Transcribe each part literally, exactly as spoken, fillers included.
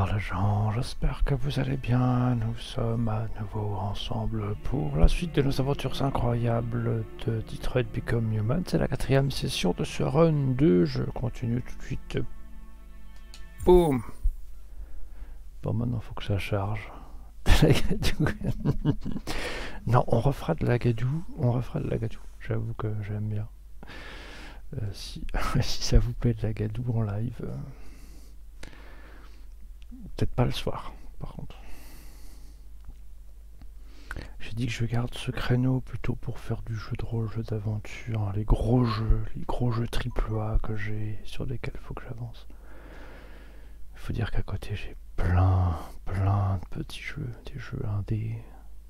Bonsoir les gens, j'espère que vous allez bien. Nous sommes à nouveau ensemble pour la suite de nos aventures incroyables de Detroit Become Human. C'est la quatrième session de ce run deux. Je continue tout de suite. Boum. Bon, maintenant il faut que ça charge. De la gadoue. Non, on refera de la gadoue. On refera de la gadoue. J'avoue que j'aime bien. Euh, si, si ça vous plaît de la gadoue en live... Euh... Peut-être pas le soir, par contre. J'ai dit que je garde ce créneau plutôt pour faire du jeu de rôle, jeu d'aventure, hein, les gros jeux, les gros jeux triple A que j'ai, sur lesquels il faut que j'avance. Il faut dire qu'à côté j'ai plein, plein de petits jeux, des jeux indés,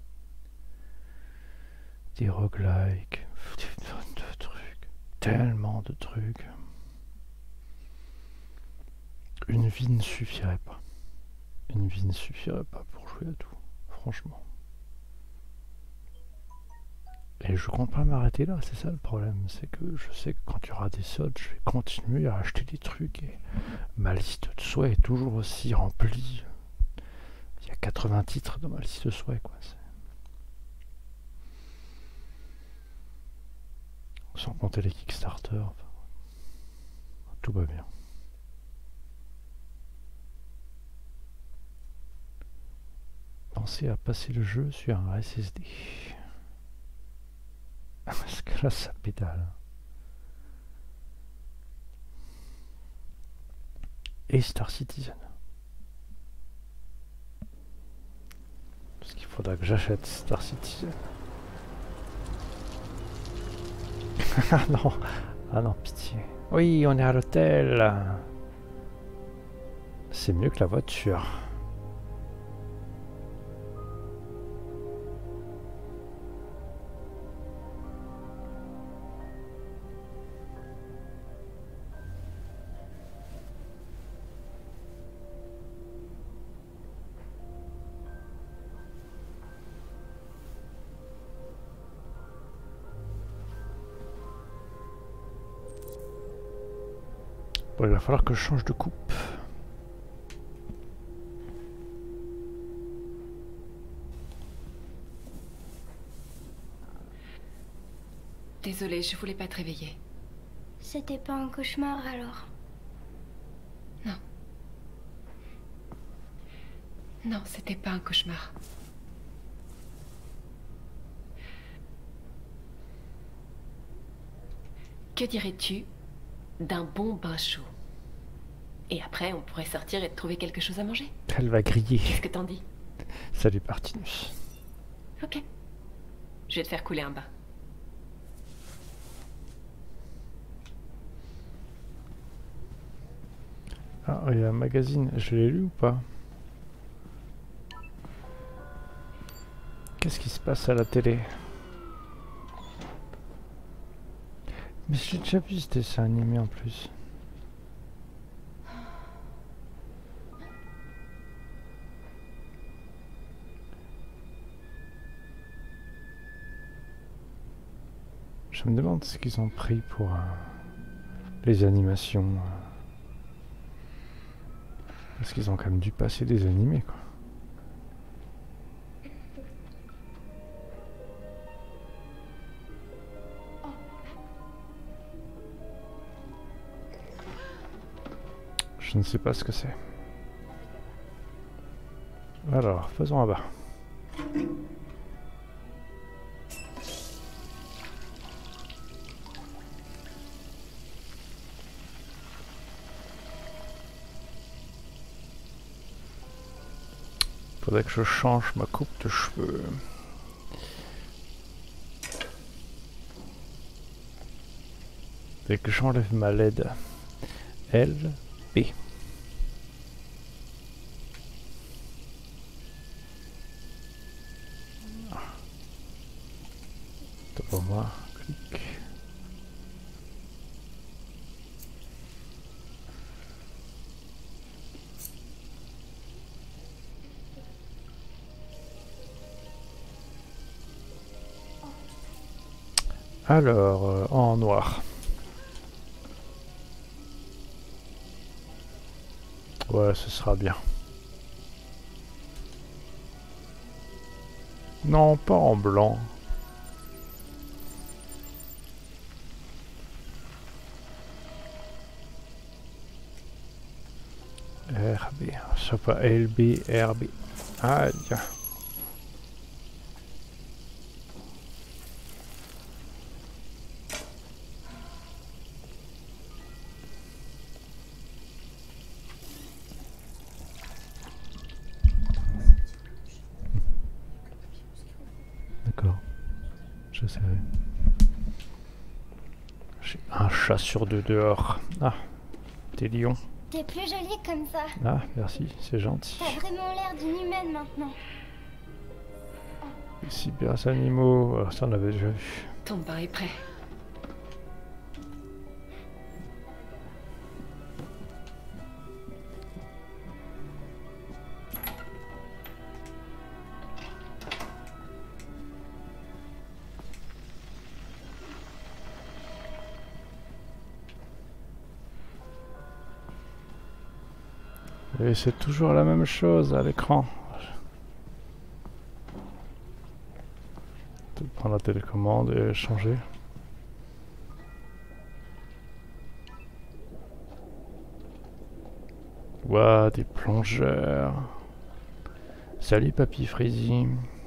des roguelikes, des tonnes de trucs, tellement de trucs. Une vie ne suffirait pas. Une vie ne suffirait pas pour jouer à tout, franchement. Et je compte pas m'arrêter là, c'est ça le problème. C'est que je sais que quand il y aura des soldes, je vais continuer à acheter des trucs. Et ma liste de souhaits est toujours aussi remplie. Il y a quatre-vingts titres dans ma liste de souhaits, quoi. Sans compter les Kickstarter. Enfin, tout va bien. Pensez à passer le jeu sur un S S D. Parce que là, ça pédale. Et Star Citizen. Parce qu'il faudra que j'achète Star Citizen. Ah non, ah non, pitié. Oui, on est à l'hôtel. C'est mieux que la voiture. Bon, il va falloir que je change de coupe. Désolée, je voulais pas te réveiller. C'était pas un cauchemar alors? Non. Non, c'était pas un cauchemar. Que dirais-tu d'un bon bain chaud? Et après, on pourrait sortir et trouver quelque chose à manger. Elle va griller. Qu'est-ce que t'en dis? Salut Partinus. Ok. Je vais te faire couler un bain. Ah, il y a un magazine. Je l'ai lu ou pas? Qu'est-ce qui se passe à la télé? Mais j'ai déjà vu ce dessin animé en plus. Je me demande ce qu'ils ont pris pour euh, les animations. Euh, parce qu'ils ont quand même dû passer des animés, quoi. Je ne sais pas ce que c'est. Alors, faisons un bas. Faudrait que je change ma coupe de cheveux. Faudrait que j'enlève ma L E D. L, B. Pour moi, clic. Alors, euh, en noir. Ouais, ce sera bien. Non, pas en blanc. R B, c'est pas L B, R B. Ah, tiens. D'accord. Je sais. J'ai un chat sur deux dehors. Ah, t'es lion. T'es plus jolie comme ça. Ah, merci, c'est gentil. T'as vraiment l'air d'une humaine maintenant. Cyber animaux, oh, ça on l'avait déjà vu. Ton bain est prêt. Et c'est toujours la même chose à l'écran. Peut-être prendre la télécommande et changer. Ouah, des plongeurs. Salut Papy Frizzy.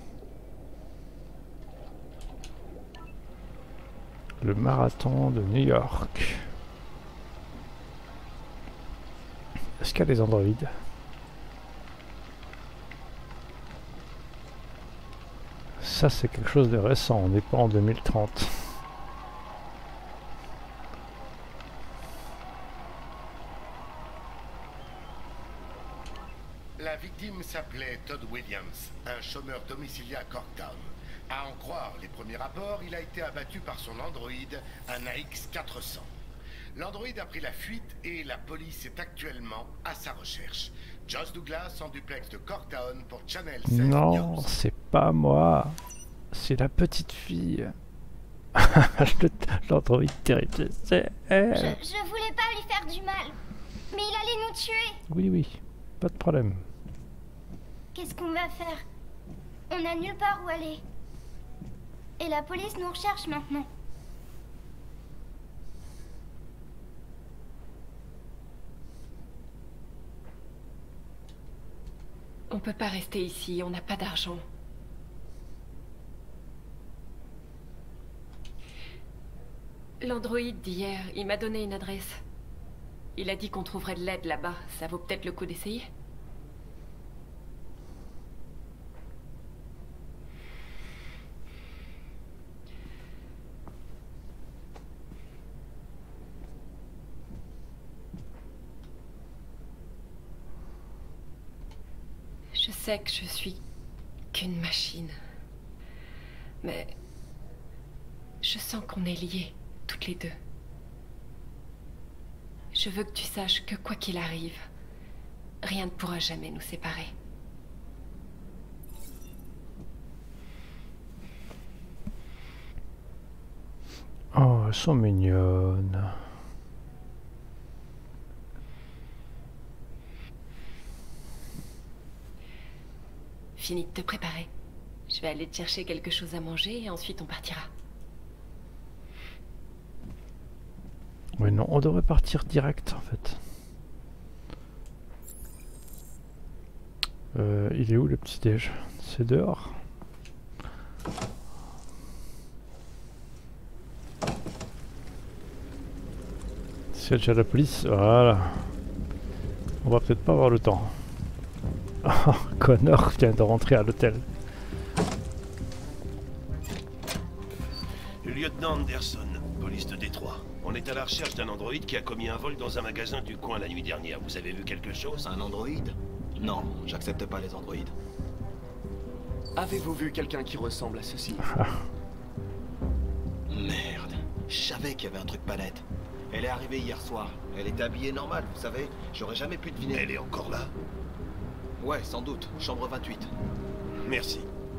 Le marathon de New York. Est-ce qu'il y a des androïdes? Ça c'est quelque chose de récent, on n'est pas en deux mille trente. La victime s'appelait Todd Williams, un chômeur domicilié à Corktown. À en croire les premiers rapports, il a été abattu par son androïde, un A X quatre cents. L'androïde a pris la fuite et la police est actuellement à sa recherche. Joss Douglas en duplex de Corktown pour Channel sept Non, News. c'est pas moi. C'est la petite fille. L'androïde terrible, c'est elle. Je, je voulais pas lui faire du mal. Mais il allait nous tuer. Oui, oui, pas de problème. Qu'est-ce qu'on va faire? On n'a nulle part où aller. Et la police nous recherche maintenant. On peut pas rester ici, on n'a pas d'argent. L'androïde d'hier, il m'a donné une adresse. Il a dit qu'on trouverait de l'aide là-bas. Ça vaut peut-être le coup d'essayer? Je sais que je suis qu'une machine. Mais je sens qu'on est liés, toutes les deux. Je veux que tu saches que quoi qu'il arrive, rien ne pourra jamais nous séparer. Oh, elles sont mignonnes. Fini de te préparer. Je vais aller te chercher quelque chose à manger et ensuite on partira. Ouais, non, on devrait partir direct en fait. Euh, il est où le petit déj? C'est dehors. S'il y a déjà la police, voilà. On va peut-être pas avoir le temps. Oh, Connor vient de rentrer à l'hôtel. Lieutenant Anderson, police de Détroit. On est à la recherche d'un androïde qui a commis un vol dans un magasin du coin la nuit dernière. Vous avez vu quelque chose? Un androïde? Non, j'accepte pas les androïdes. Avez-vous vu quelqu'un qui ressemble à ceci? Merde, je savais qu'il y avait un truc pas net. Elle est arrivée hier soir. Elle était habillée normale, vous savez. J'aurais jamais pu deviner. Elle est encore là? Ouais, sans doute. Chambre vingt-huit. Merci.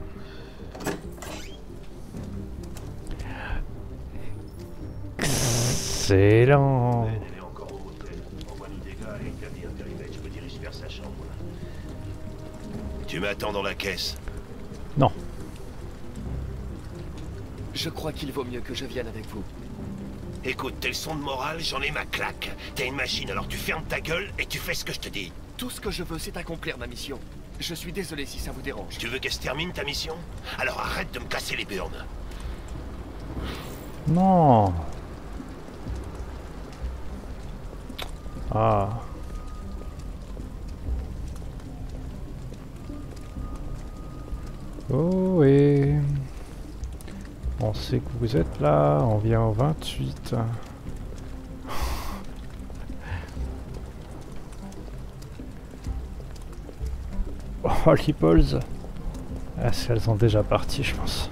Excellent. Elle est encore au hôtel. Envoie-nous des gars et établis un périmètre. Je me dirige vers sa chambre. Tu m'attends dans la caisse. Non. Je crois qu'il vaut mieux que je vienne avec vous. Écoute, t'es le son de morale, j'en ai ma claque. T'es une machine, alors tu fermes ta gueule et tu fais ce que je te dis. Tout ce que je veux, c'est accomplir ma mission. Je suis désolé si ça vous dérange. Tu veux qu'elle se termine, ta mission? Alors arrête de me casser les burnes. Non. Ah. Oh et... On sait que vous êtes là, on vient au vingt-huit. Oh les balls. Ah, si elles sont déjà parties je pense.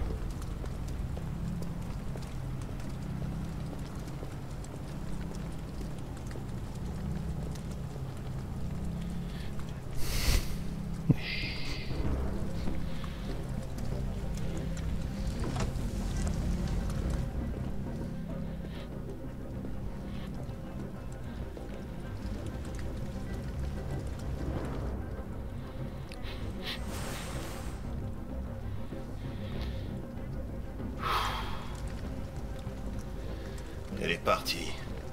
Elle est partie.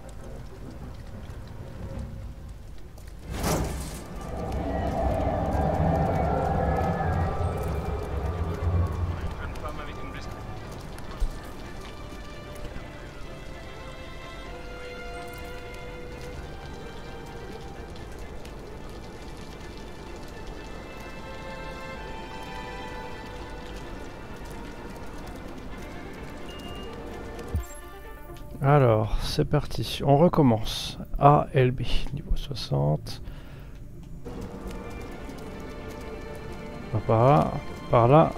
Alors, c'est parti. On recommence. A, L, B, niveau soixante. Par là, par là.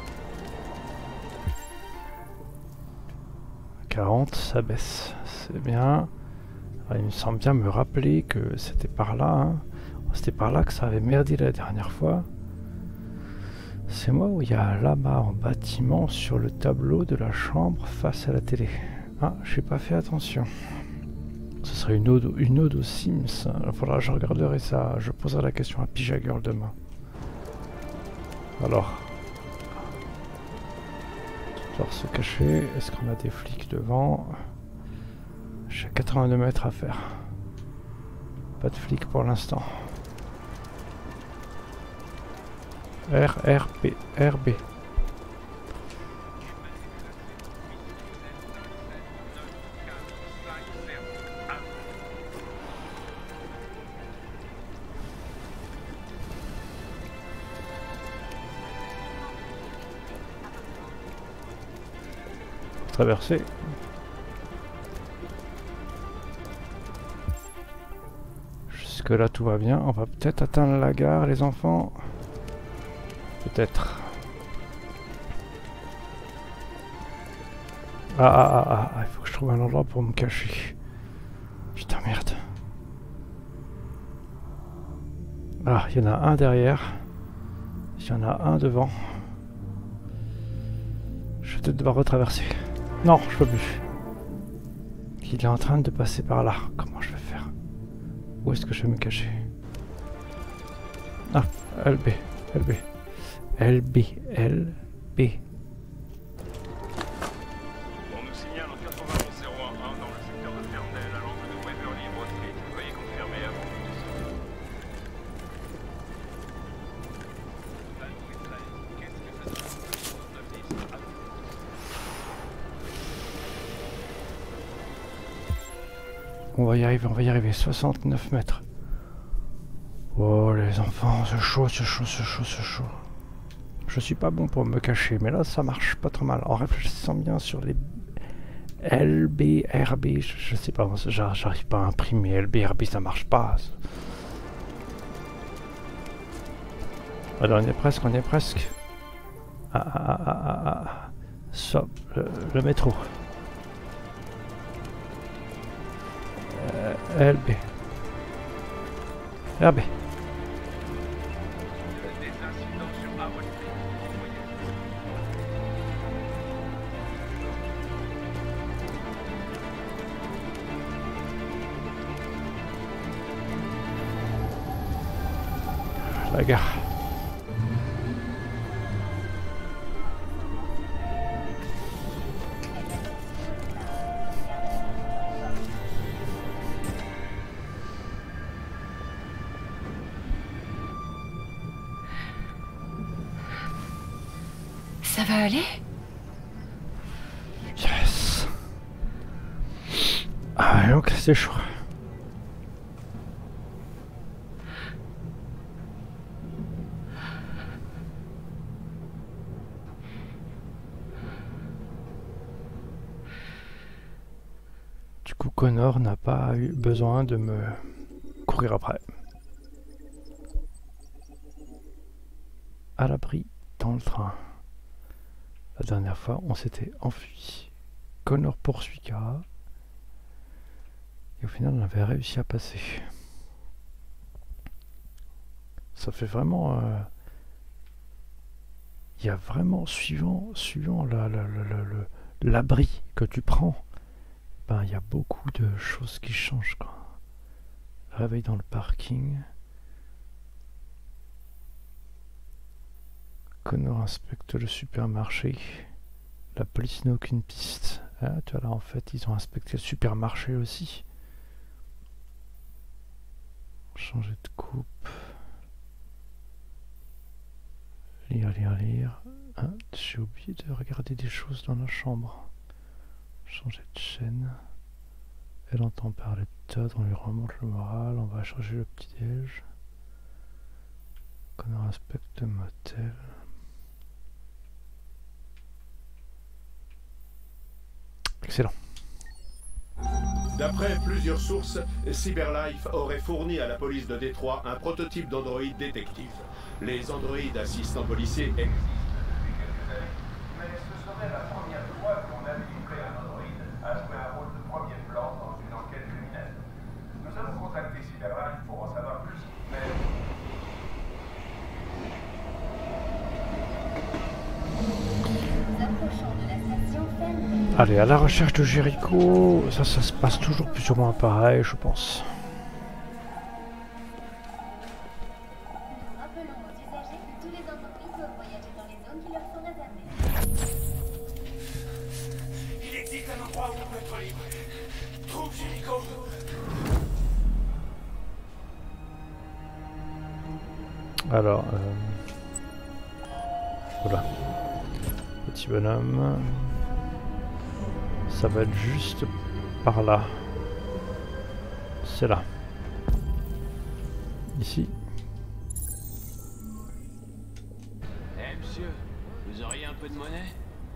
quarante, ça baisse. C'est bien. Alors, il me semble bien me rappeler que c'était par là. Hein. C'était par là que ça avait merdé la dernière fois. C'est moi où il y a là-bas en bâtiment sur le tableau de la chambre face à la télé. Ah, j'ai pas fait attention. Ce serait une ode, une ode aux Sims. Il faudra que je regarderai ça. Je poserai la question à Pija Girl demain. Alors. Genre se cacher. Est-ce qu'on a des flics devant? J'ai quatre-vingt-deux mètres à faire. Pas de flics pour l'instant. R, R, B, R, B. Traverser. Jusque là tout va bien. On va peut-être atteindre la gare les enfants. Peut-être. Ah ah ah ah, il faut que je trouve un endroit pour me cacher. Putain merde. Ah, il y en a un derrière. Il y en a un devant. Je vais peut-être devoir retraverser. Non, je peux plus. Il est en train de passer par là. Comment je vais faire? Où est-ce que je vais me cacher? Ah, L B, L B. L B, L B. On nous signale au quatre-vingt-onze zéro un dans le secteur de Ferndale, à l'angle de Waverly Broad Street. Veuillez confirmer avant. On va y arriver, on va y arriver. soixante-neuf mètres. Oh les enfants, c'est chaud, c'est chaud, c'est chaud, c'est chaud. Je suis pas bon pour me cacher, mais là ça marche pas trop mal. En réfléchissant bien sur les L B, R B, je, je sais pas, j'arrive pas à imprimer. L B, R B, ça marche pas. Alors on y est presque, on y est presque. Ah ah ah ah ah ah. Stop, le, le métro. Euh, L B. R B. Des incidents sur Howard Street. La gare. Ça va aller? Yes. Ah, donc c'est chaud. Du coup, Connor n'a pas eu besoin de me courir après. À l'abri dans le train. La dernière fois, on s'était enfui. Connor poursuit Kara. Et au final, on avait réussi à passer. Ça fait vraiment... Euh, il y a vraiment, suivant, suivant la, la, la, la, la, l'abri que tu prends, ben, il y a beaucoup de choses qui changent, quoi. Réveil dans le parking. Connor inspecte le supermarché. La police n'a aucune piste. Ah, tu vois là, en fait, ils ont inspecté le supermarché aussi. Changer de coupe. Lire, lire, lire. Ah, j'ai oublié de regarder des choses dans la chambre. Changer de chaîne. Elle entend parler de Todd, on lui remonte le moral. On va changer le petit-déj. Connor inspecte le motel. Excellent. D'après plusieurs sources, Cyberlife aurait fourni à la police de Détroit un prototype d'androïde détective. Les androïdes assistants policiers existent depuis quelques années, mais ce serait la première fois qu'on habiliterait un androïde à jouer un rôle de premier plan dans une enquête criminelle. Nous avons contacté Cyberlife pour en savoir plus, mais... Allez, à la recherche de Jericho, ça, ça se passe toujours plus ou moins pareil, je pense. Rappelons aux usagers que tous les entreprises doivent voyager dans les zones qui leur sont réservées. Il existe un endroit où on peut être libre. Trouve Jericho. Alors, euh... voilà. Petit bonhomme. Ça va être juste par là. C'est là. Ici. Eh hey, monsieur, vous auriez un peu de monnaie?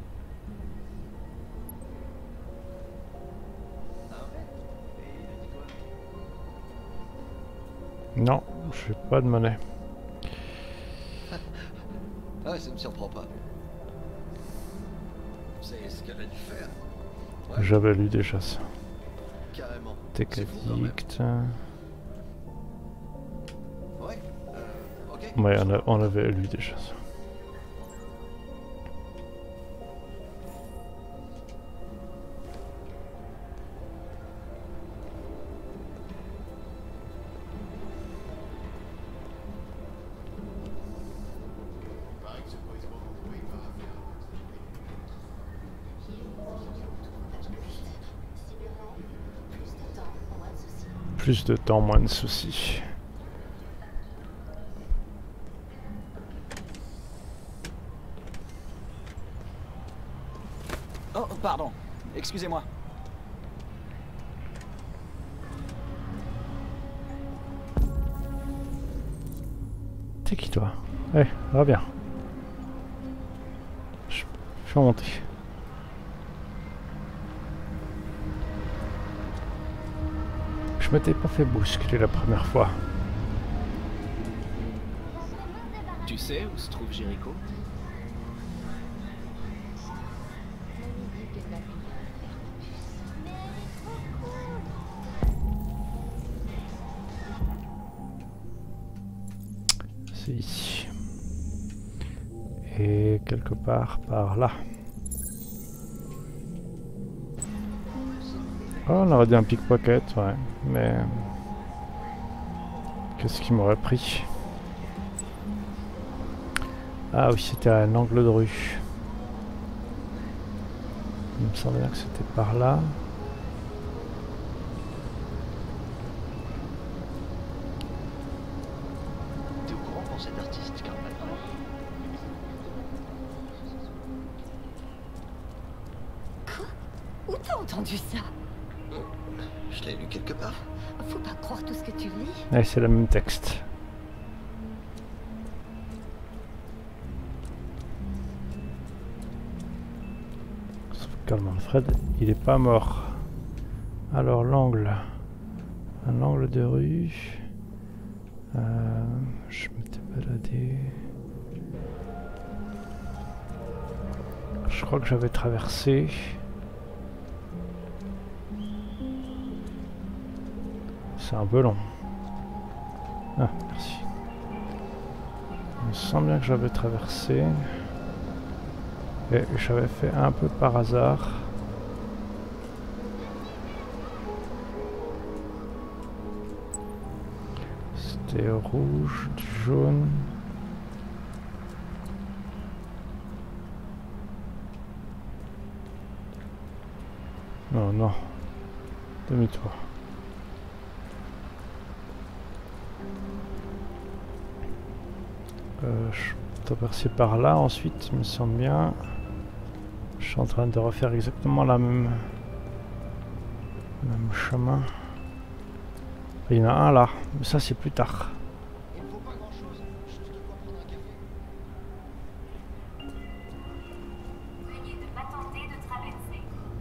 Non, je n'ai pas de monnaie. Ah ouais, ça me surprend pas. C'est ce qu'elle a dû faire. Ouais. J'avais lu déjà ça. Carrément. Tech Addict. Ouais, euh, ok. Ouais, on, a, on avait lu déjà ça. Plus de temps, moins de soucis. Oh, pardon. Excusez-moi. T'es qui toi? Eh, hey, reviens. Je vais monter. Je m'étais pas fait bousculer la première fois. Tu sais où se trouve Jericho? C'est ici. Et quelque part par là. Oh, on aurait dit un pickpocket, ouais, mais... Qu'est-ce qui m'aurait pris? Ah oui, c'était un angle de rue. Il me semblait bien que c'était par là. T'es au courant pour cet artiste, Carl? entendu ça? Je l'ai lu quelque part. Faut pas croire tout ce que tu lis. Ouais, c'est le même texte. Sauf que Manfred, il est pas mort. Alors l'angle, un angle de rue. Euh, je m'étais baladé. Je crois que j'avais traversé. C'est un peu long. Ah, merci. Je me sens bien que j'avais traversé. Et j'avais fait un peu par hasard. C'était rouge, jaune. Non, non. Demi-tour. Euh, je dois passer par là ensuite, il me semble bien. Je suis en train de refaire exactement la même, même chemin. Il y en a un là, mais ça c'est plus tard. Il ne faut pas grand chose, juste de quoi prendre un café. Veuillez ne pas tenter de traverser.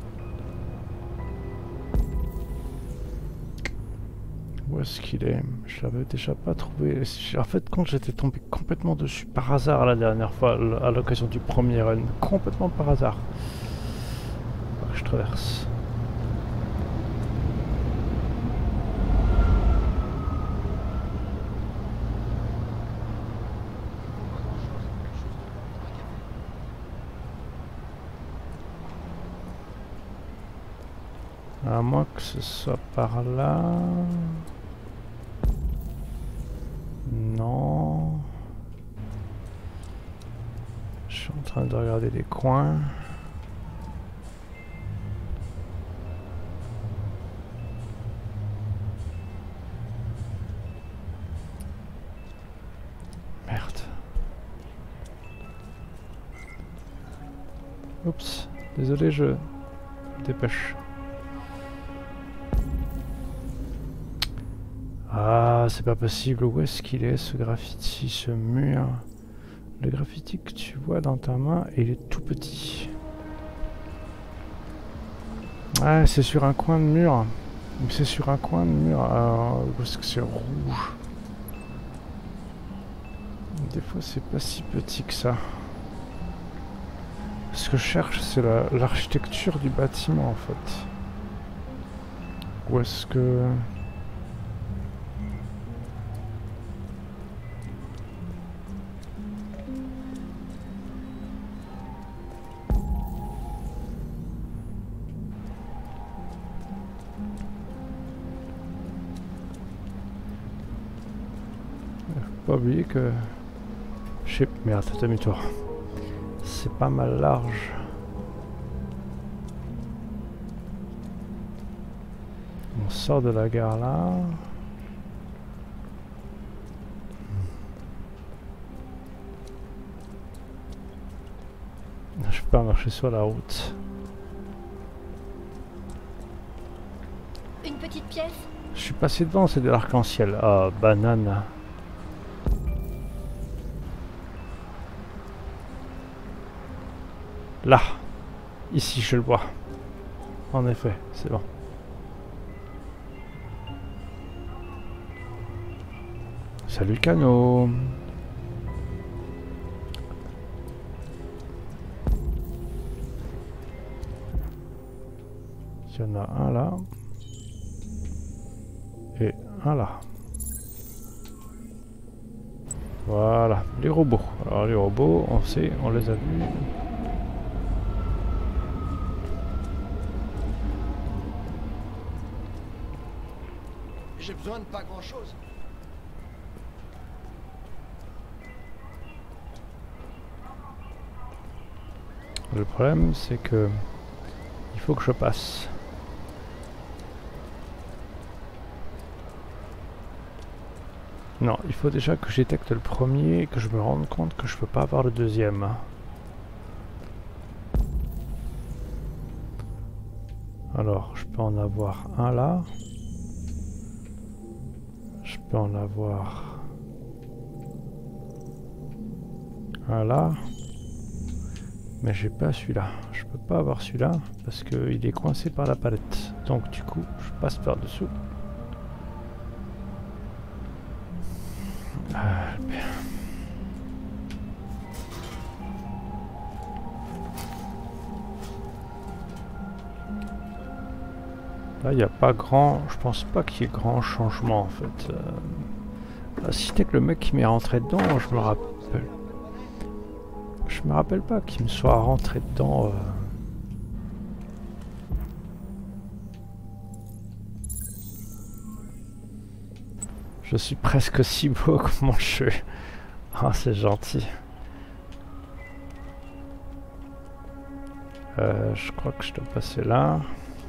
Où est-ce qu'il est? Je l'avais déjà pas trouvé. En fait, quand j'étais tombé complètement dessus par hasard la dernière fois, à l'occasion du premier run, complètement par hasard. Je traverse. À moins que ce soit par là. Non. Je suis en train de regarder les coins. Merde. Oups. Désolé, je me dépêche. Ah, c'est pas possible. Où est-ce qu'il est, ce graffiti, ce mur? Le graffiti que tu vois dans ta main, il est tout petit. Ah, c'est sur un coin de mur. C'est sur un coin de mur. Alors, où est-ce que c'est rouge? Des fois, c'est pas si petit que ça. Ce que je cherche, c'est l'architecture du bâtiment, en fait. Où est-ce que... Pas oublier que... Je sais... Merde, demi-tour. C'est pas mal large. On sort de la gare là. Je peux pas marcher sur la route. Une petite pièce. Je suis passé devant, c'est de l'arc-en-ciel. Ah, banane. Là, ici je le vois. En effet, c'est bon. Salut Cano. Il y en a un là. Et un là. Voilà, les robots. Alors les robots, on sait, on les a vus. J'ai besoin de pas grand chose. Le problème c'est que il faut que je passe. Non, il faut déjà que je détecte le premier et que je me rende compte que je peux pas avoir le deuxième. Alors, je peux en avoir un là. Je peux en avoir un là. Mais j'ai pas celui-là. Je peux pas avoir celui-là parce qu'il est coincé par la palette. Donc du coup, je passe par-dessous. Ah, bien. Là, il n'y a pas grand... Je pense pas qu'il y ait grand changement, en fait. Euh... Si c'était que le mec qui m'est rentré dedans, je me rappelle... Je me rappelle pas qu'il me soit rentré dedans... Euh... Je suis presque aussi beau que mon jeu. Ah, c'est gentil. Euh, je crois que je dois passer là.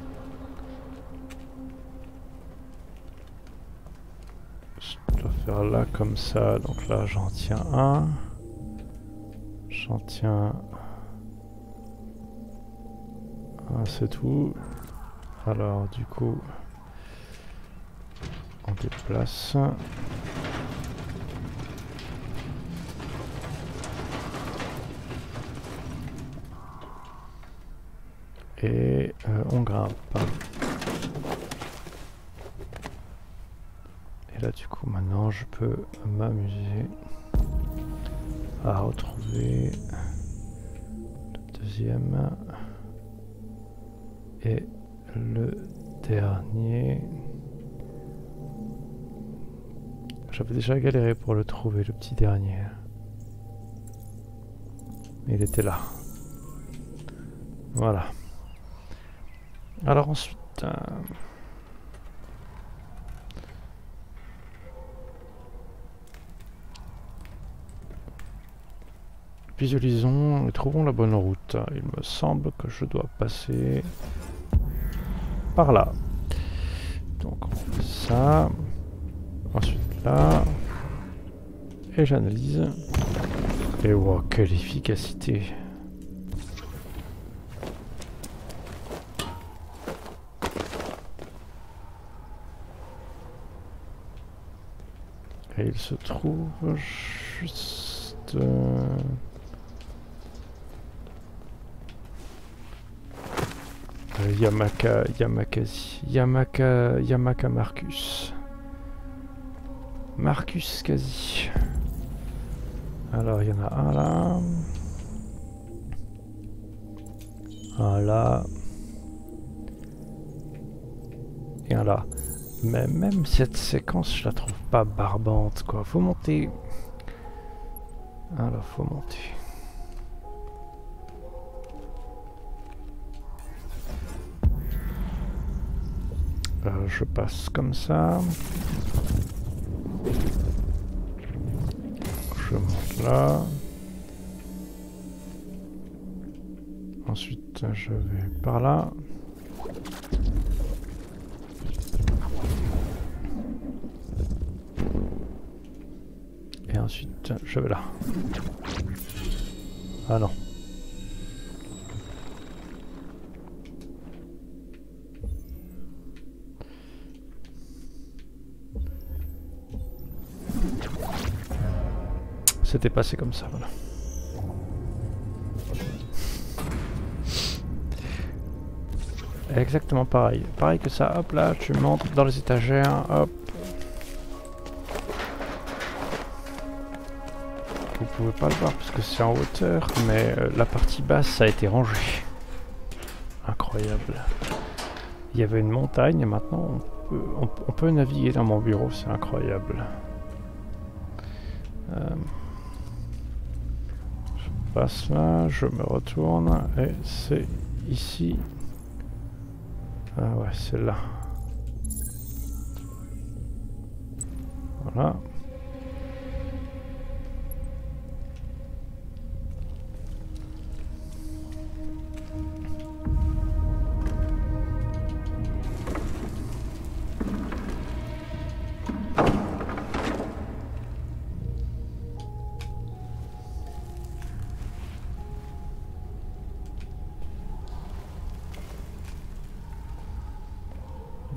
Je dois faire là comme ça. Donc là, j'en tiens un. J'en tiens... un, c'est tout. Alors, du coup... on déplace. Et euh, on grimpe. Et là du coup maintenant je peux m'amuser à retrouver le deuxième et le dernier. J'avais déjà galéré pour le trouver, le petit dernier. Il était là. Voilà. Alors ensuite... Euh... visualisons et trouvons la bonne route. Il me semble que je dois passer par là. Donc on fait ça. Ensuite là. Et j'analyse. Et wow, quelle efficacité! Et il se trouve juste... Euh... Yamaka, Yamakasi, Yamaka, Yamaka Marcus. Marcus quasi. Alors il y en a un là. Un là. Et un là. Mais même cette séquence, je la trouve pas barbante quoi. Faut monter. Alors faut monter. Euh, je passe comme ça. Je monte là. Ensuite, je vais par là. Et ensuite, je vais là. Ah non. C'était passé comme ça, voilà. Exactement pareil. Pareil que ça, hop là, tu montes dans les étagères, hop. Vous pouvez pas le voir parce que c'est en hauteur, mais euh, la partie basse ça a été rangé. Incroyable. Il y avait une montagne et maintenant on peut, on, on peut naviguer dans mon bureau, c'est incroyable. Euh, je passe là, je me retourne et c'est ici. Ah ouais, c'est là. Voilà.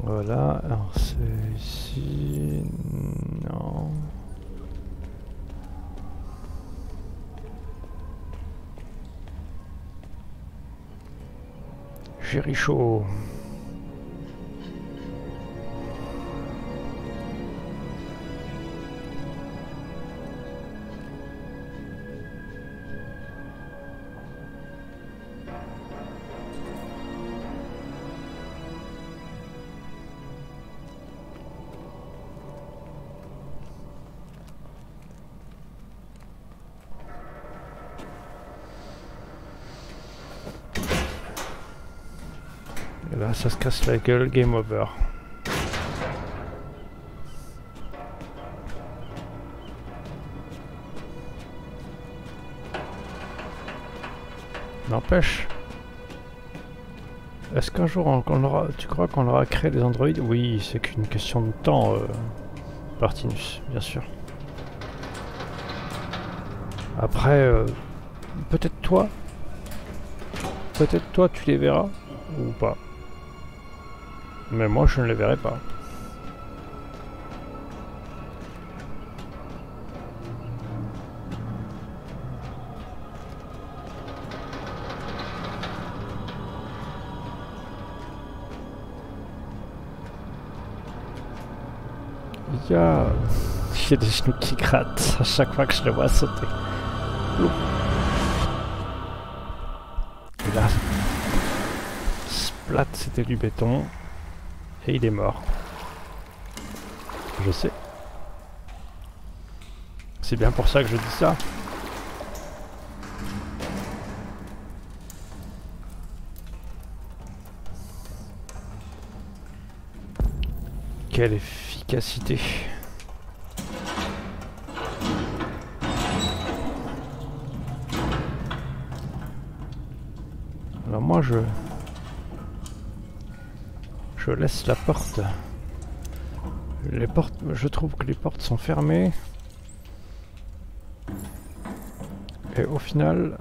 Voilà, alors c'est ici... Non... Jericho. Et là, ça se casse la gueule, game over. N'empêche. Est-ce qu'un jour on, on aura, tu crois qu'on aura créé des androïdes? Oui, c'est qu'une question de temps, euh, Martinus, bien sûr. Après, euh, peut-être toi, peut-être toi tu les verras ou pas. Mais moi je ne les verrai pas. Il y a... Il y a des genoux qui grattent à chaque fois que je le vois sauter. Ouh. Et là, splat, c'était du béton. Et il est mort. Je sais. C'est bien pour ça que je dis ça. Quelle efficacité. Alors moi je... Je laisse la porte. Les portes... Je trouve que les portes sont fermées. Et au final...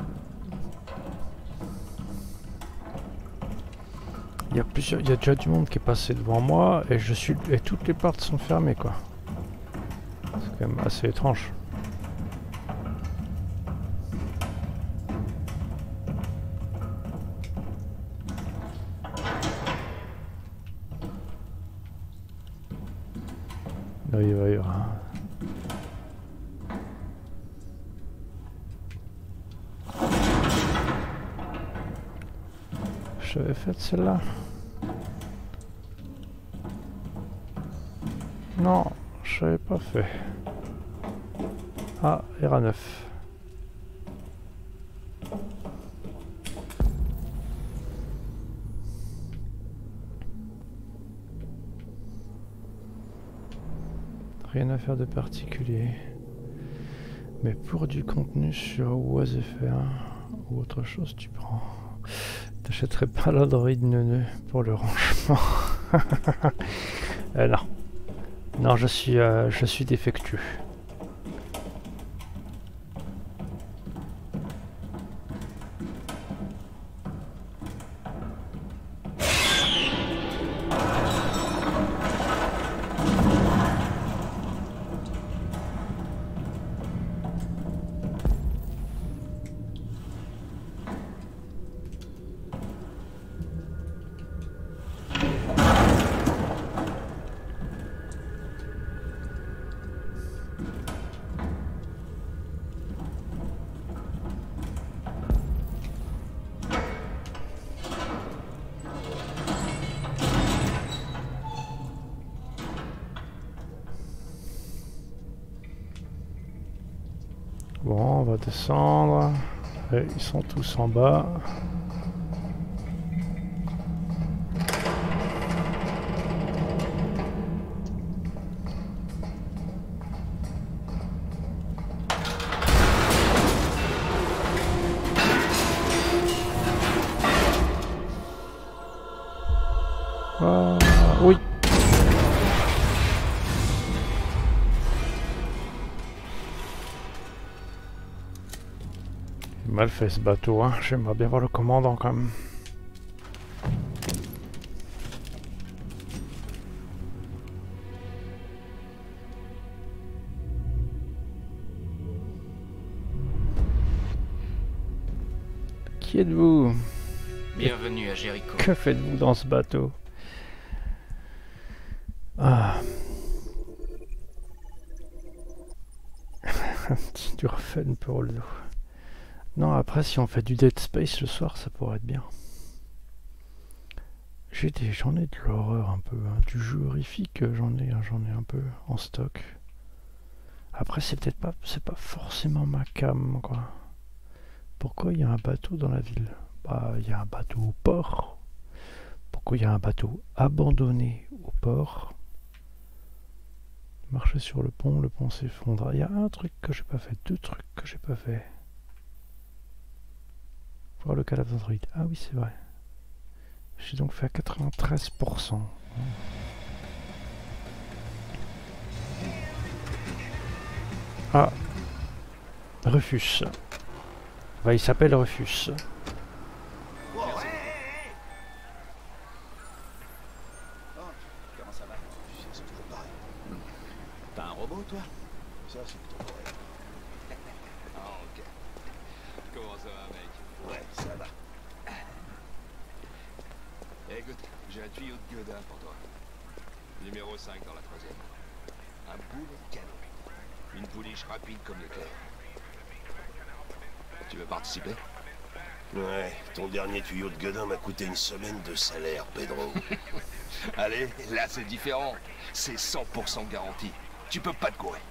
Il y a plusieurs... Il y a déjà du monde qui est passé devant moi et je suis... Et toutes les portes sont fermées quoi. C'est quand même assez étrange. Là, il va y avoir... J'avais fait celle-là. Non, je n'avais pas fait. Ah, R A neuf. Rien à faire de particulier. Mais pour du contenu sur OaseFR ou autre chose, tu prends. T'achèterais pas l'Android neuneu pour le rangement. euh, non. Non, je suis, euh, je suis défectueux. Bon, on va descendre. Et ils sont tous en bas. Ah, oui. Mal fait ce bateau, hein. J'aimerais bien voir le commandant quand même. Qui êtes-vous? Bienvenue à Jericho. Que faites-vous dans ce bateau? Ah. Un petit Durfen pour le dos. Non, après, si on fait du Dead Space le soir, ça pourrait être bien. J'ai des, j'en ai de l'horreur un peu, hein. Du jeu horrifique, j'en ai, j'en ai un peu en stock. Après, c'est peut-être pas, c'est pas forcément ma cam, quoi. Pourquoi il y a un bateau dans la ville? Bah, il y a un bateau au port. Pourquoi il y a un bateau abandonné au port? Marcher sur le pont, le pont s'effondra. Il y a un truc que j'ai pas fait, deux trucs que j'ai pas fait. Voir le cadavre d'Android. Ah oui, c'est vrai. J'ai donc fait à quatre-vingt-treize pour cent. Ah. Rufus. Bah, il s'appelle Rufus. T'as un robot, toi? Ça, c'est plutôt vrai. Ah, ok. Comment ça va, mec? Ouais, ça va. Eh, écoute, j'ai un tuyau de Godin pour toi. Numéro cinq dans la troisième. Un boulet de canon. Une pouliche rapide comme l'éclair. Tu veux participer? Ouais, ton dernier tuyau de Godin m'a coûté une semaine de salaire, Pedro. Allez, là c'est différent. C'est cent pour cent garanti. Tu peux pas te courir.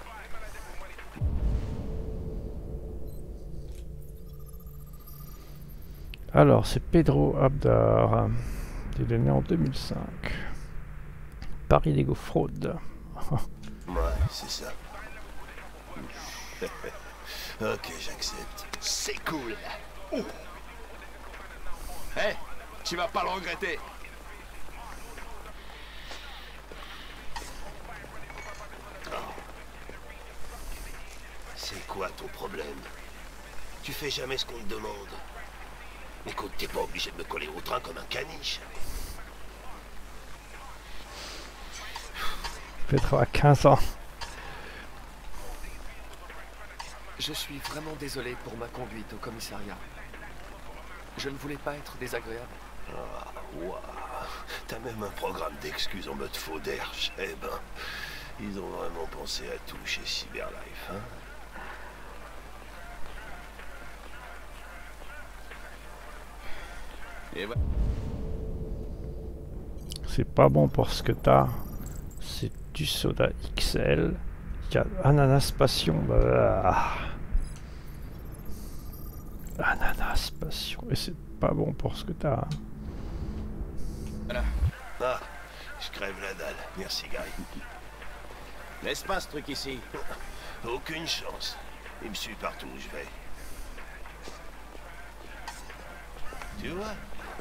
Alors, c'est Pedro Abdar. Il est né en deux mille cinq. Paris Lego Fraude. Ouais, c'est ça. Ok, j'accepte. C'est cool. Hé, hey, tu vas pas le regretter. C'est quoi ton problème? Tu fais jamais ce qu'on te demande. Écoute, t'es pas obligé de me coller au train comme un caniche. Pedro a quinze ans. Je suis vraiment désolé pour ma conduite au commissariat. Je ne voulais pas être désagréable. Ah, waouh. T'as même un programme d'excuses en mode faux d'air. Eh ben, ils ont vraiment pensé à tout chez Cyberlife, hein? Et voilà. C'est pas bon pour ce que t'as. C'est du soda X L. Il y a Ananas Passion. Ah. Ananas Passion. Et c'est pas bon pour ce que t'as. Voilà. Ah, je crève la dalle. Merci, Gary. Laisse pas ce truc ici. Aucune chance. Il me suit partout où je vais. Tu vois?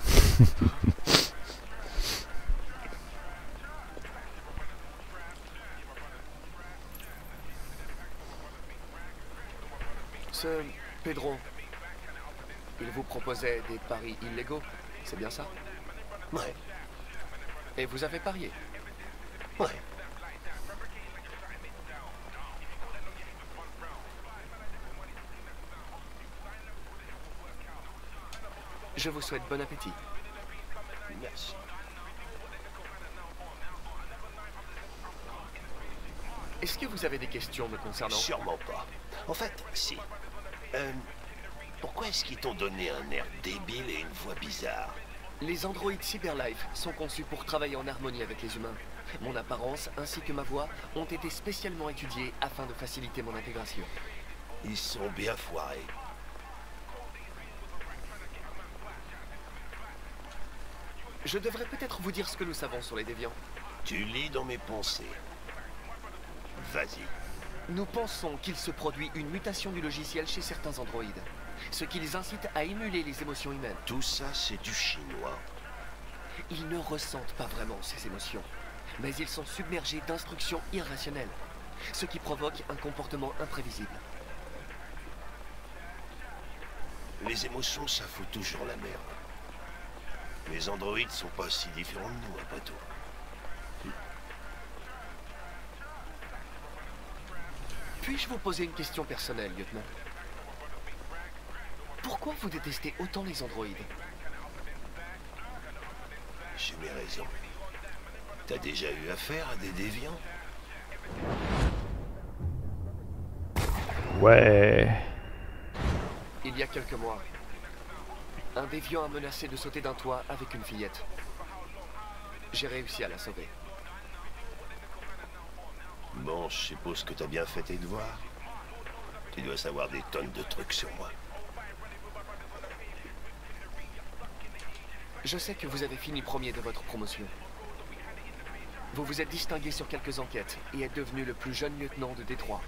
Ce Pedro, il vous proposait des paris illégaux, c'est bien ça? Ouais. Et vous avez parié? Ouais. Je vous souhaite bon appétit. Merci. Est-ce que vous avez des questions me concernant? Sûrement pas. En fait, si. Euh, pourquoi est-ce qu'ils t'ont donné un air débile et une voix bizarre? Les androïdes Cyberlife sont conçus pour travailler en harmonie avec les humains. Mon apparence ainsi que ma voix ont été spécialement étudiées afin de faciliter mon intégration. Ils sont bien foirés. Je devrais peut-être vous dire ce que nous savons sur les déviants. Tu lis dans mes pensées. Vas-y. Nous pensons qu'il se produit une mutation du logiciel chez certains androïdes, ce qui les incite à émuler les émotions humaines. Tout ça, c'est du chinois. Ils ne ressentent pas vraiment ces émotions, mais ils sont submergés d'instructions irrationnelles, ce qui provoque un comportement imprévisible. Les émotions, ça fout toujours la merde. Les androïdes sont pas si différents de nous, après tout. Puis-je vous poser une question personnelle, lieutenant? Pourquoi vous détestez autant les androïdes? J'ai mes raisons. T'as déjà eu affaire à des déviants? Ouais. Il y a quelques mois, un déviant a menacé de sauter d'un toit avec une fillette. J'ai réussi à la sauver. Bon, je suppose que t'as bien fait tes devoirs. Tu dois savoir des tonnes de trucs sur moi. Je sais que vous avez fini premier de votre promotion. Vous vous êtes distingué sur quelques enquêtes et êtes devenu le plus jeune lieutenant de Détroit.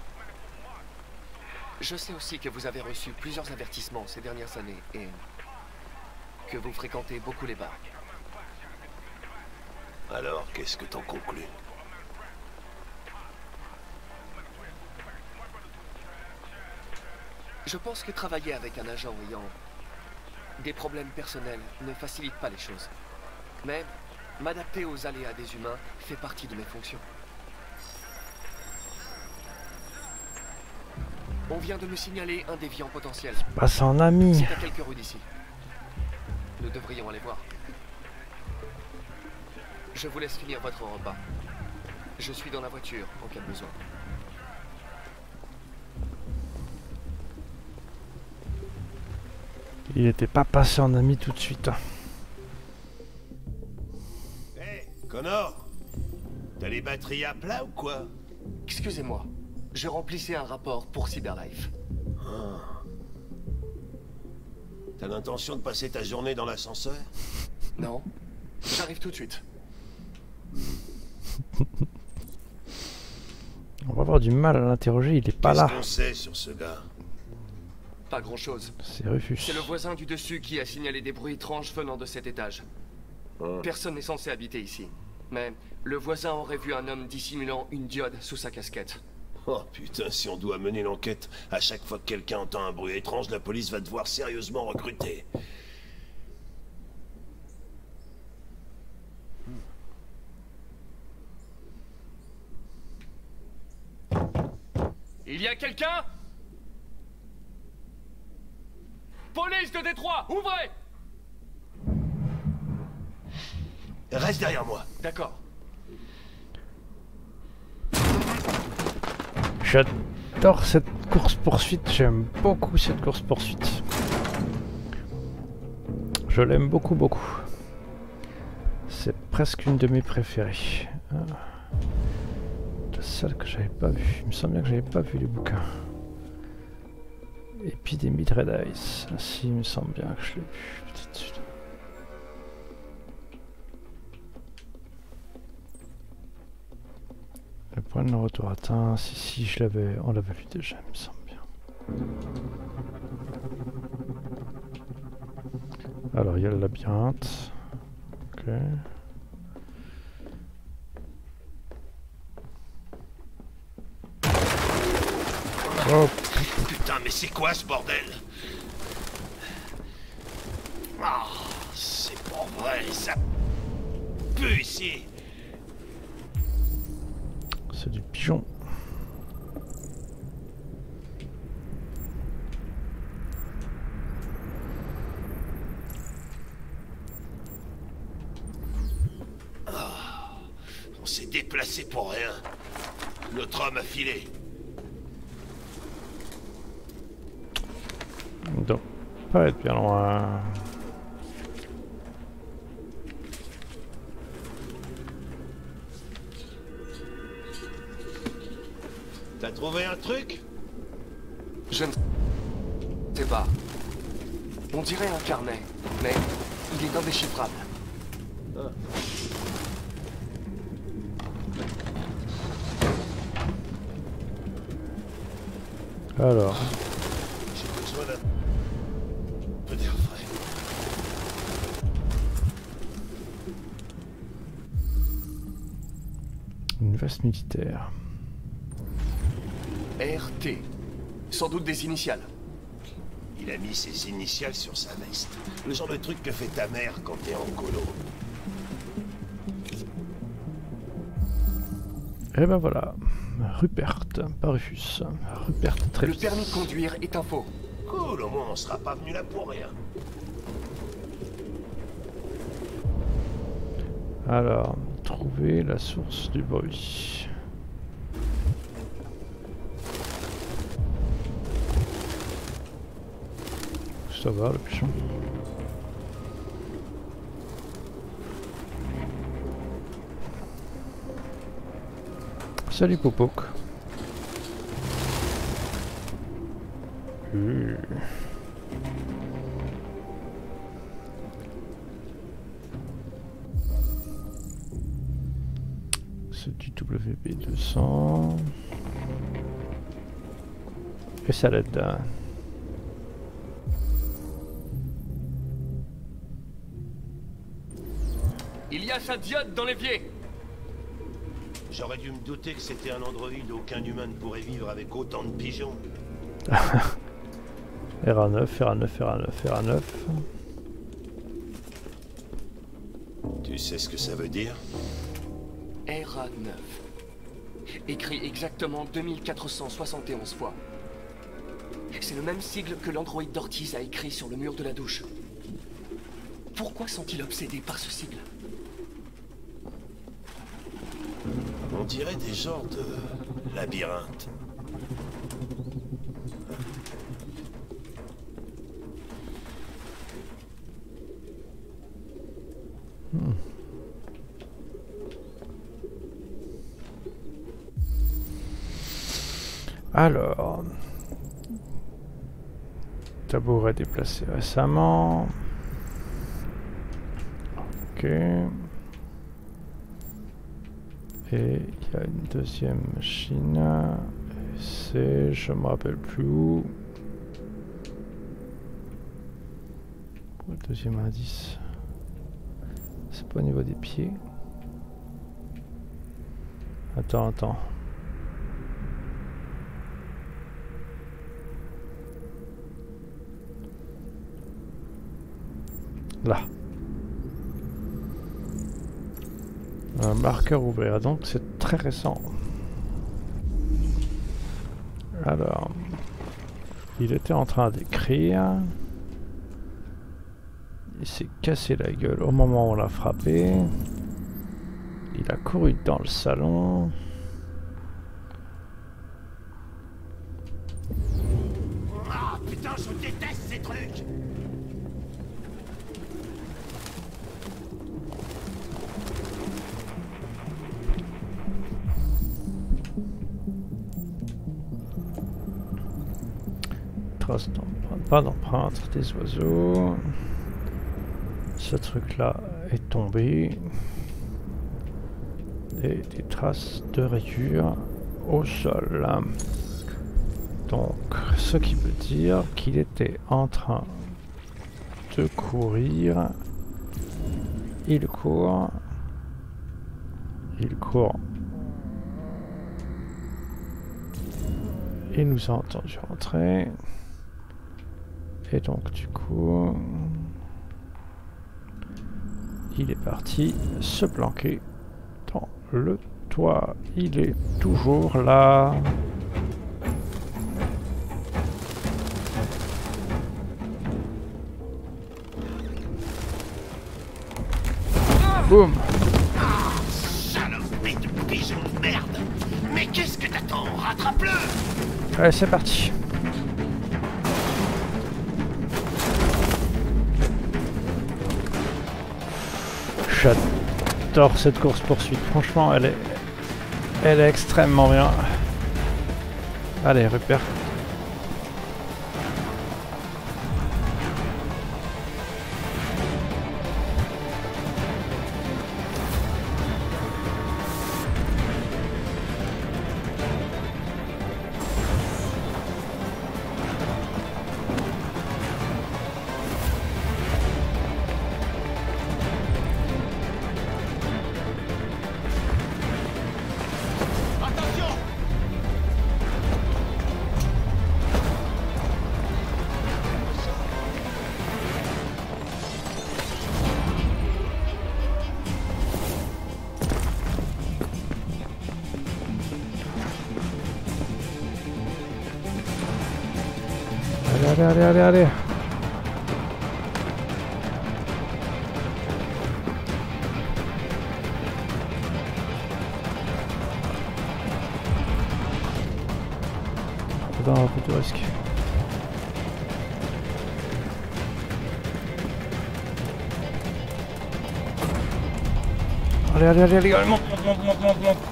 Je sais aussi que vous avez reçu plusieurs avertissements ces dernières années et que vous fréquentez beaucoup les bars. Alors, qu'est-ce que t'en conclus? Je pense que travailler avec un agent ayant des problèmes personnels ne facilite pas les choses. Mais m'adapter aux aléas des humains fait partie de mes fonctions. On vient de me signaler un déviant potentiel. Passe en ami. C'est à quelques rues d'ici. Nous devrions aller voir. Je vous laisse finir votre repas. Je suis dans la voiture en cas de besoin. Il n'était pas passé en ami tout de suite. Hé, hey, Connor! T'as les batteries à plat ou quoi? Excusez-moi, je remplissais un rapport pour Cyberlife. Ah. T'as l'intention de passer ta journée dans l'ascenseur? Non, j'arrive tout de suite. On va avoir du mal à l'interroger, il est pas là. Qu'est-ce qu'on sait sur ce gars? Pas grand-chose. C'est Rufus. C'est le voisin du dessus qui a signalé des bruits étranges venant de cet étage. Hum. Personne n'est censé habiter ici. Mais le voisin aurait vu un homme dissimulant une diode sous sa casquette. Oh putain, si on doit mener l'enquête, à chaque fois que quelqu'un entend un bruit étrange, la police va devoir sérieusement recruter. Il y a quelqu'un? Police de Détroit, ouvrez! Reste derrière moi. D'accord. J'adore cette course-poursuite, j'aime beaucoup cette course-poursuite. Je l'aime beaucoup, beaucoup. C'est presque une de mes préférées. La seule que j'avais pas vue. Il me semble bien que j'avais pas vu les bouquins. Epidémie de Red Ice. Ah, si, il me semble bien que je l'ai vu. Petite... Le point de retour atteint. Si, si, je l'avais. On l'avait vu déjà, il me semble bien. Alors, il y a le labyrinthe. Ok. Oh. Putain, mais c'est quoi ce bordel? Ah, c'est pas vrai, ça pue ici. C'est du pigeon. Ah, on s'est déplacé pour rien. Notre homme a filé. Il doit pas être bien loin. T'as trouvé un truc? Je ne sais pas. On dirait un carnet, mais il est indéchiffrable. Ah. Alors. J'ai besoin d'un peu d'air frais. Une veste militaire. R T. Sans doute des initiales. Il a mis ses initiales sur sa veste. Le genre de truc que fait ta mère quand t'es en colo. Et ben voilà. Rupert, pas Rufus. Rupert, très Le vite. permis de conduire est un faux. Cool, au moins on sera pas venu là pour rien. Alors, trouver la source du bruit. Ça va le pigeon? Salut Popoc. Euh. C'est du W B deux cents. Et ça l'aide. Il y a sa diode dans l'évier. J'aurais dû me douter que c'était un androïde, aucun humain ne pourrait vivre avec autant de pigeons. R A neuf, R A neuf, R A neuf, R A neuf. Tu sais ce que ça veut dire? R A neuf. Écrit exactement deux mille quatre cent soixante et onze fois. C'est le même sigle que l'androïde d'Ortiz a écrit sur le mur de la douche. Pourquoi sont-ils obsédés par ce sigle? On dirait des genres de labyrinthe. Hmm. Alors, tabouret déplacé récemment. Ok. Et il y a une deuxième machine. C'est, je me rappelle plus où. Le deuxième indice. C'est pas au niveau des pieds. Attends, attends. Là. Un marqueur ouvert, donc c'est très récent. Alors, il était en train d'écrire. Il s'est cassé la gueule au moment où on l'a frappé. Il a couru dans le salon. Ah putain, je déteste ces trucs! Trace d'empreinte, pas d'empreinte, des oiseaux. Ce truc là est tombé. Et des traces de rayures au sol. Donc, ce qui veut dire qu'il était en train de courir. Il court. Il court. Il nous a entendu rentrer. Et donc, du coup, il est parti se planquer dans le toit. Il est toujours là. Boum. Ah, saloperie de pigeon de merde! Mais qu'est-ce que t'attends? Rattrape-le! Allez, c'est parti. J'adore cette course-poursuite. Franchement, elle est, elle est extrêmement bien. Allez, Rupert. allez, allez, allez, allez. Dans un peu de risque. Allez, allez, allez, allez, allez, monte, monte, monte, monte, monte, monte.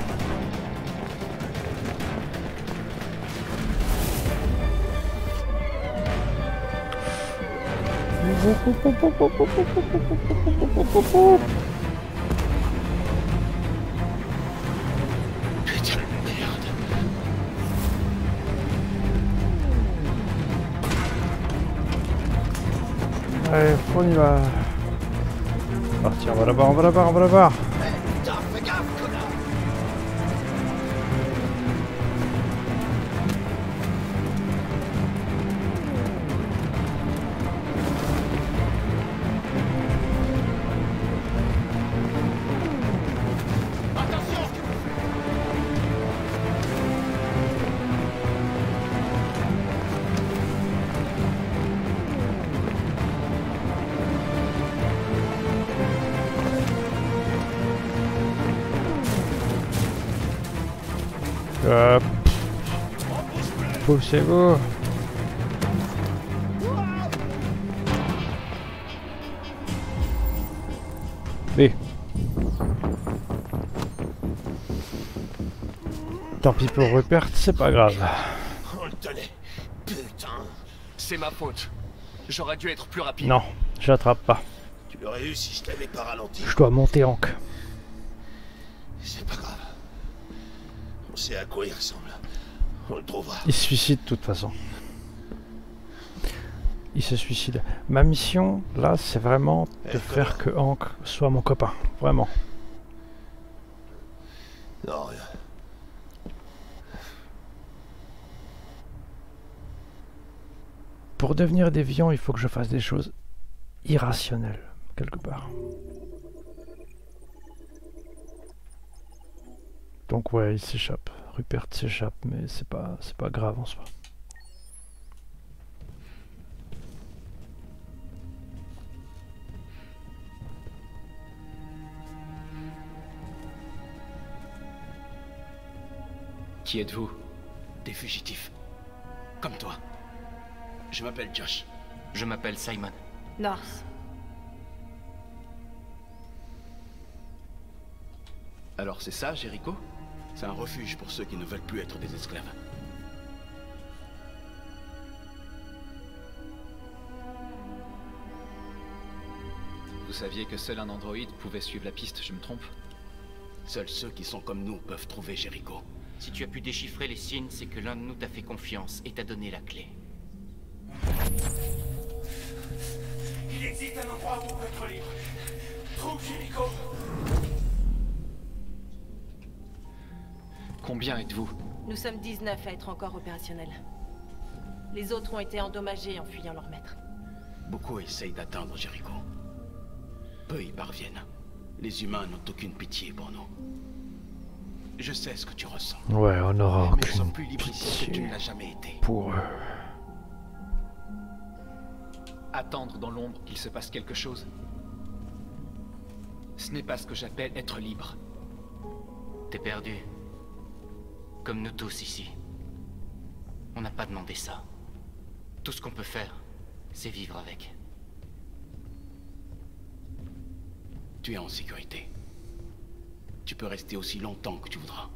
Putain de merde. Allez, on y va. Partir, on va là-bas, on va là-bas, on va là-bas. Putain, fais gaffe, connard. Hop. Poussez-vous. B. Tant pis pour Rupert, c'est pas grave. On le tenait. Putain. C'est ma faute. J'aurais dû être plus rapide. Non, j'attrape pas. Tu l'aurais eu si je t'avais pas ralenti. Je dois monter Hank. C'est pas grave. On sait à quoi il ressemble. On le trouvera. Il se suicide de toute façon. Il se suicide. Ma mission, là, c'est vraiment de faire que Hank soit mon copain. Vraiment. Non, rien. Pour devenir déviant, il faut que je fasse des choses irrationnelles, quelque part. Donc ouais, il s'échappe. Rupert s'échappe, mais c'est pas, c'est pas grave en soi. Qui êtes-vous? Des fugitifs. Comme toi. Je m'appelle Josh. Je m'appelle Simon. North. Alors c'est ça, Jericho? C'est un refuge pour ceux qui ne veulent plus être des esclaves. Vous saviez que seul un androïde pouvait suivre la piste, je me trompe? Seuls ceux qui sont comme nous peuvent trouver Jericho. Si tu as pu déchiffrer les signes, c'est que l'un de nous t'a fait confiance et t'a donné la clé. Il existe un endroit où on peut être libre. Trouve Jericho. Combien êtes-vous? Nous sommes dix-neuf à être encore opérationnels. Les autres ont été endommagés en fuyant leur maître. Beaucoup essayent d'atteindre Jericho. Peu y parviennent. Les humains n'ont aucune pitié pour nous. Je sais ce que tu ressens. Ouais, on aura Mais nous sommes aucune plus libres ici que tu ne l'as pitié jamais été. pour eux. Attendre dans l'ombre qu'il se passe quelque chose. Ce n'est pas ce que j'appelle être libre. T'es perdu. Comme nous tous ici. On n'a pas demandé ça. Tout ce qu'on peut faire, c'est vivre avec. Tu es en sécurité. Tu peux rester aussi longtemps que tu voudras.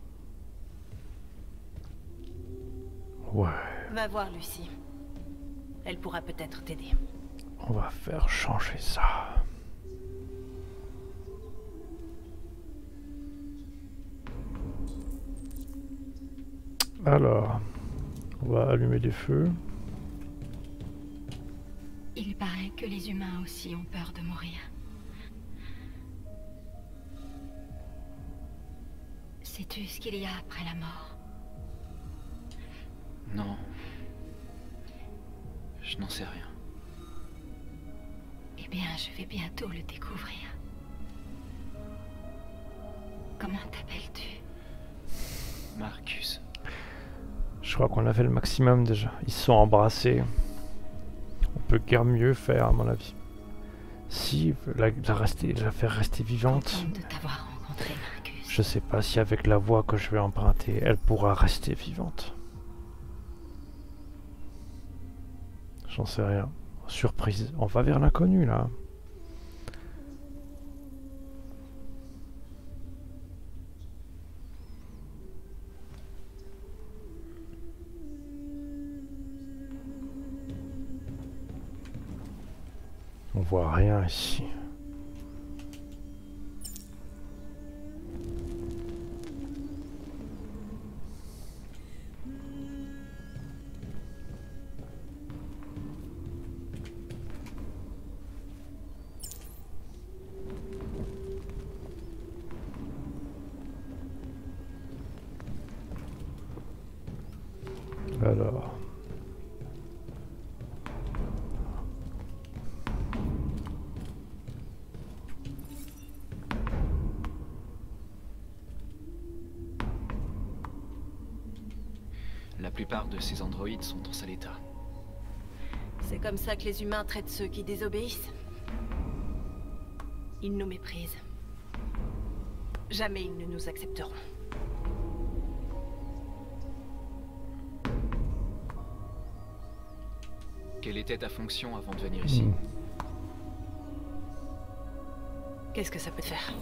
Ouais, Va voir Lucie. Elle pourra peut-être t'aider. on va faire changer ça. Alors, on va allumer des feux. Il paraît que les humains aussi ont peur de mourir. Sais-tu ce qu'il y a après la mort? Non. Je n'en sais rien. Eh bien, je vais bientôt le découvrir. Comment t'appelles-tu? Marcus. Je crois qu'on a fait le maximum déjà. Ils se sont embrassés. On peut guère mieux faire à mon avis. Si la, la, rester, la faire rester vivante, de t'avoir rencontré, Marcus. Je sais pas si avec la voie que je vais emprunter, elle pourra rester vivante. J'en sais rien. Surprise. On va vers l'inconnu là. On voit rien ici. Alors... La plupart de ces androïdes sont en sale état. C'est comme ça que les humains traitent ceux qui désobéissent. Ils nous méprisent. Jamais ils ne nous accepteront. Quelle était ta fonction avant de venir ici? Mmh. Qu'est-ce que ça peut te faire?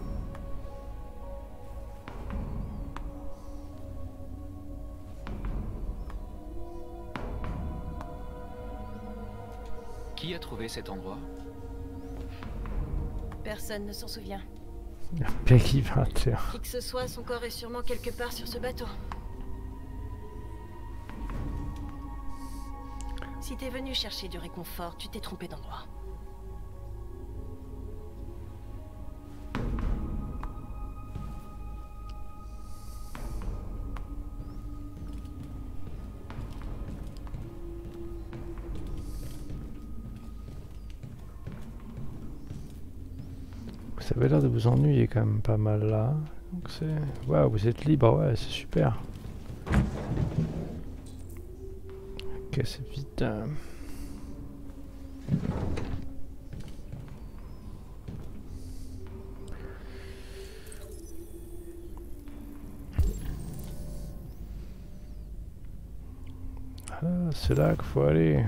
Qui a trouvé cet endroit? Personne ne s'en souvient. Peggy vingt et un. Qui que ce soit, son corps est sûrement quelque part sur ce bateau. Si t'es venu chercher du réconfort, tu t'es trompé d'endroit. Ça avait l'air de vous ennuyer quand même pas mal là. Donc c'est... Waouh, vous êtes libre, ouais, c'est super. Ok, c'est vite. Euh... Ah, c'est là qu'il faut aller.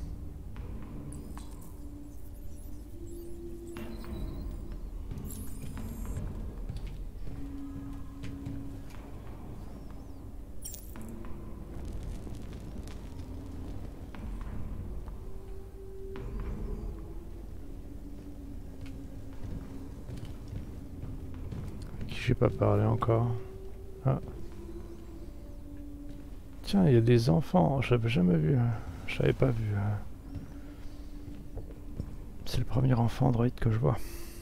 J'ai pas parlé encore. Ah. Tiens, il y a des enfants. J'avais jamais vu. Je l'avais pas vu. C'est le premier enfant androïde que je vois.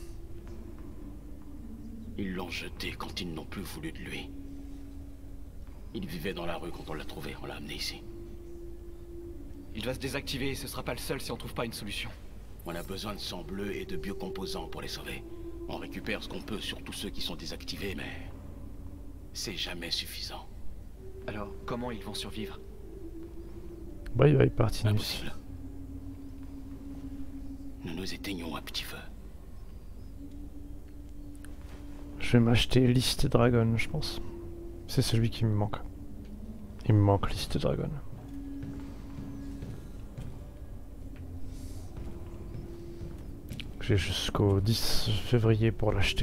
Ils l'ont jeté quand ils n'ont plus voulu de lui. Il vivait dans la rue quand on l'a trouvé. On l'a amené ici. Il va se désactiver et ce sera pas le seul si on trouve pas une solution. On a besoin de sang bleu et de biocomposants pour les sauver. On récupère ce qu'on peut sur tous ceux qui sont désactivés, mais... c'est jamais suffisant. Alors, comment ils vont survivre? Bah, il va y partir. Impossible. Nous nous éteignons à petit feu. Je vais m'acheter Liste Dragon, je pense. C'est celui qui me manque. Il me manque Liste Dragon. J'ai jusqu'au dix février pour l'acheter.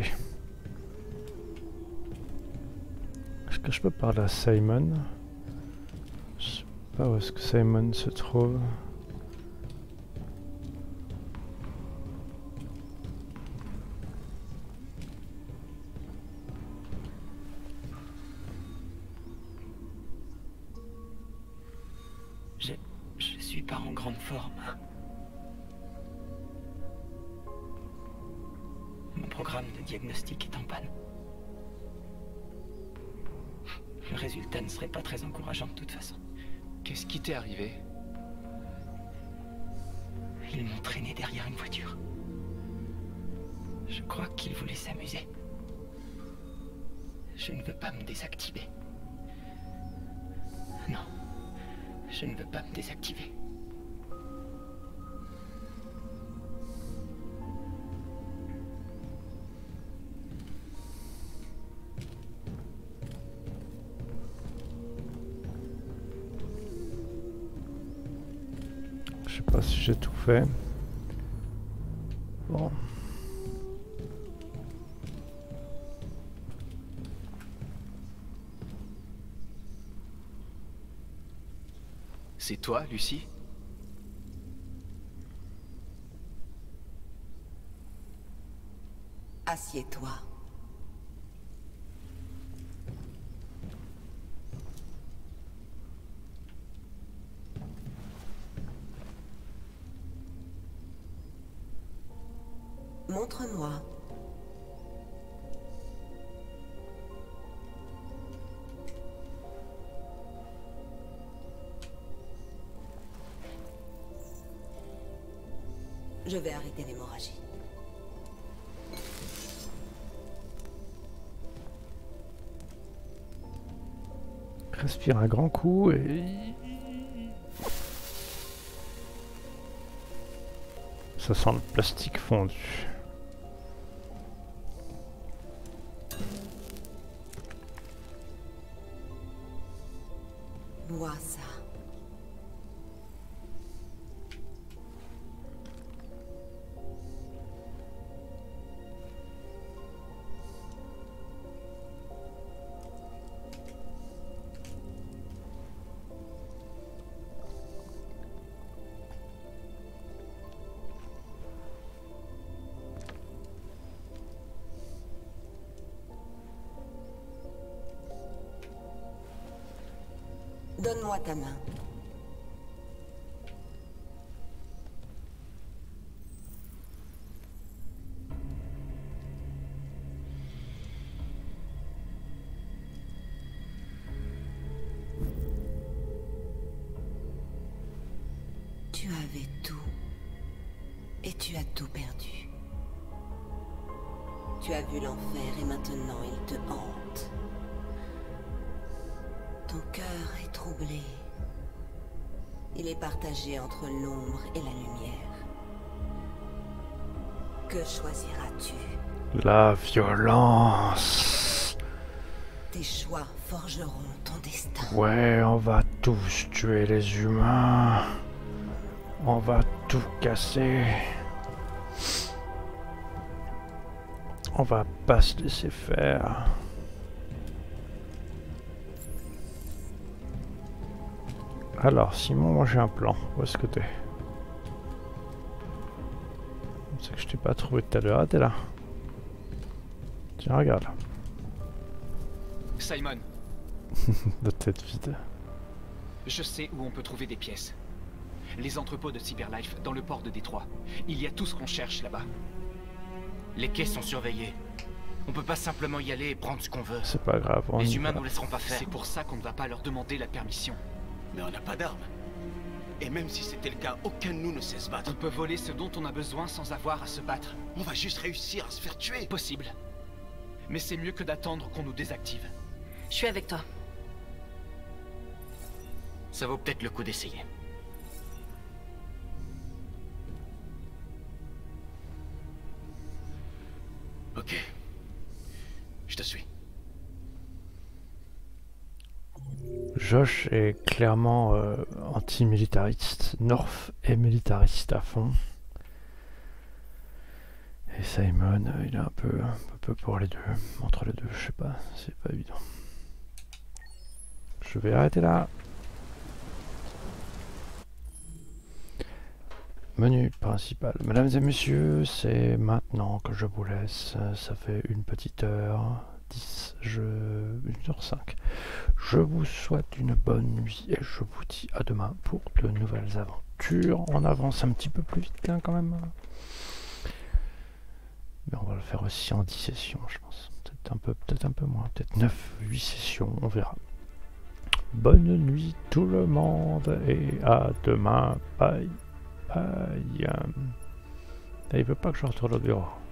Est-ce que je peux parler à Simon? Je sais pas où est-ce que Simon se trouve. Je... je suis pas en grande forme. Mon programme de diagnostic est en panne. Le résultat ne serait pas très encourageant de toute façon. Qu'est-ce qui t'est arrivé? Ils m'ont traîné derrière une voiture. Je crois qu'ils voulaient s'amuser. Je ne veux pas me désactiver. Non. Je ne veux pas me désactiver. Je sais pas si j'ai tout fait. Bon. C'est toi, Lucie? Assieds-toi. Montre-moi. Je vais arrêter l'hémorragie. Respire un grand coup et... Ça sent le plastique fondu. Bois ça. Donne-moi ta main. Tu avais tout. Et tu as tout perdu. Tu as vu l'enfer et maintenant il te hante. Ton cœur est troublé. Il est partagé entre l'ombre et la lumière. Que choisiras-tu? La violence. Tes choix forgeront ton destin. Ouais, on va tous tuer les humains. On va tout casser. On va pas se laisser faire. Alors, Simon, moi j'ai un plan. Où est-ce que t'es? C'est que je t'ai pas trouvé tout à l'heure. Ah, t'es là. Tiens, regarde. Simon. La tête vide. Je sais où on peut trouver des pièces. Les entrepôts de Cyberlife dans le port de Détroit. Il y a tout ce qu'on cherche là-bas. Les quais sont surveillés. On peut pas simplement y aller et prendre ce qu'on veut. C'est pas grave. On Les y humains va. nous laisseront pas faire. C'est pour ça qu'on ne va pas leur demander la permission. Mais on n'a pas d'armes. Et même si c'était le cas, aucun de nous ne sait se battre. On peut voler ce dont on a besoin sans avoir à se battre. On va juste réussir à se faire tuer. Possible. Mais c'est mieux que d'attendre qu'on nous désactive. Je suis avec toi. Ça vaut peut-être le coup d'essayer. Ok. Je te suis. Josh est clairement euh, anti-militariste. North est militariste à fond. Et Simon, euh, il est un peu, un peu pour les deux. Entre les deux, je sais pas, c'est pas évident. Je vais arrêter là. Menu principal. Mesdames et messieurs, c'est maintenant que je vous laisse. Ça fait une petite heure. dix, je... une heure cinq. Je vous souhaite une bonne nuit et je vous dis à demain pour de nouvelles aventures. On avance un petit peu plus vite là quand même. Mais on va le faire aussi en dix sessions, je pense. Peut-être un peu, peut-être un peu moins, peut-être neuf, huit sessions, on verra. Bonne nuit tout le monde et à demain. Bye. Bye. Il veut pas que je retourne au bureau.